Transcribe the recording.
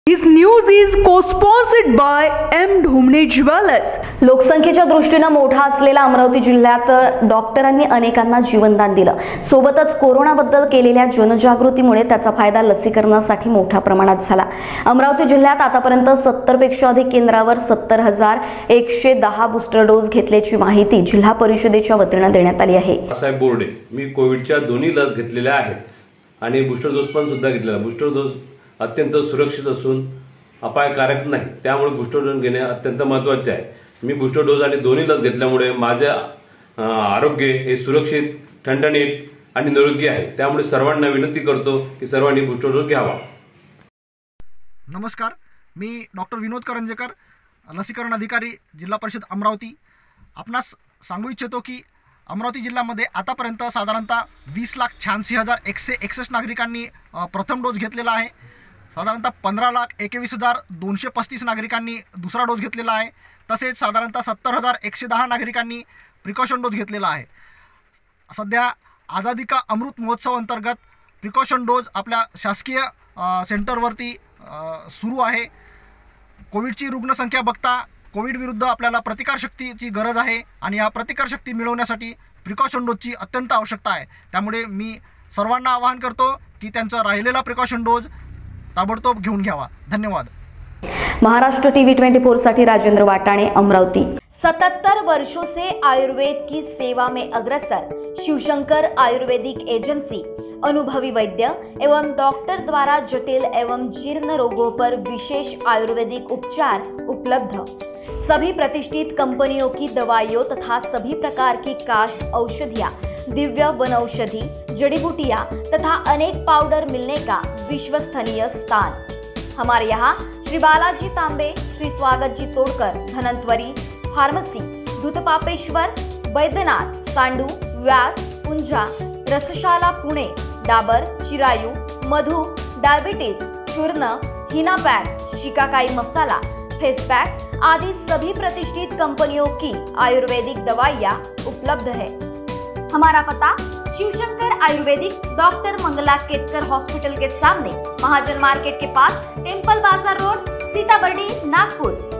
This news is co-sponsored by M. Dhomane jewellers. लोकसंख्येच्या दृष्टीने मोठा असलेला अमरावती जिल्ह्यात डॉक्टरांनी अनेकांना जीवनदान दिलं। सोबतच कोरोनाबद्दल केलेल्या जनजागृतीमुळे त्याचा फायदा लसीकरणासाठी मोठ्या प्रमाणात झाला। अमरावती जिल्ह्यात आतापर्यंत 70 पेक्षा अधिक केंद्रावर 70,110 बूस्टर डोस घेतल्याची माहिती जिल्हा परिषदेच्या वतीने देण्यात आली आहे। साहेब बोर्डे, मी कोविडच्या दोन्ही लस घेतलेल्या आहेत आणि बूस्टर डोस पण सुद्धा घेतलेला। बूस्टर डोस अत्यंत सुरक्षित असून अपायकारक नाही, त्यामुळे बूस्टर डोस घेणे अत्यंत महत्त्वाचे आहे। मी बूस्टर डोस आणि दोन्ही लस घेतल्यामुळे माझे आरोग्य हे सुरक्षित, ठणठणीत आणि निरोगी आहे। त्यामुळे सर्वांना विनंती करतो की सर्वांनी बूस्टर डोस घ्यावा। नमस्कार, मी डॉक्टर विनोद करंजेकर, लसीकरण अधिकारी, जिल्हा परिषद अमरावती। आपणास सांगू इच्छितो की अमरावती जिल्ह्यामध्ये आतापर्यंत साधारणतः 20,86,161 नागरिकांनी प्रथम डोस घेतलेला आहे। साधारणतः 15,21,235 नागरिकांनी दुसरा डोस घेतलेला आहे। तसेच साधारणतः 70,110 नागरिकांनी प्रिकॉशन डोस घेतलेला आहे। सध्या आझादी का अमृत महोत्सव अंतर्गत प्रिकॉशन डोस आपल्या शासकीय सेंटरवरती सुरू आहे। कोविडची रुग्णसंख्या बघता कोविड विरुद्ध आपल्याला प्रतिकारशक्तीची गरज आहे आणि या प्रतिकारशक्ती मिळवण्यासाठी प्रिकॉशन डोजची अत्यंत आवश्यकता आहे। त्यामुळे मी सर्वांना आवाहन करतो की त्यांचा राहिलेला प्रिकॉशन डोज ताबडतोब घेऊन घ्यावा। धन्यवाद। महाराष्ट्र टीवी 24 साठी राजेंद्र वाटाणे, अमरावती। 77 वर्षों से आयुर्वेद की सेवा में अग्रसर शिवशंकर आयुर्वेदिक एजेंसी अनुभवी वैद्य एवं डॉक्टर द्वारा जटिल एवं जीर्ण रोगों पर विशेष आयुर्वेदिक उपचार उपलब्ध। सभी प्रतिष्ठित कंपनियों की दवाइयों तथा सभी प्रकार की काश औषधियाँ, दिव्य वन औषधि, जड़ी बूटियाँ तथा अनेक पाउडर मिलने का विश्वसनीय स्थान। हमारे यहाँ श्री बालाजी तांबे, श्री स्वागत जी तोड़कर, धनंतरी फार्मेसी, दूधपापेश्वर, बैद्यनाथ, सांडू, व्यास, पुंजा, रसशाला पुणे, डाबर, चिरायु, मधु, डायबिटीज, चूर्ण, हिना पैक, शिकाकाई मसाला, फेस पैक आदि सभी प्रतिष्ठित कंपनियों की आयुर्वेदिक दवाइयाँ उपलब्ध है। हमारा पता Shivshankar ayurvedic, doctor Mangala Ketkar hospital के सामने, महाजन मार्केट के पास, temple bazaar road, Sitabardi, Nagpur.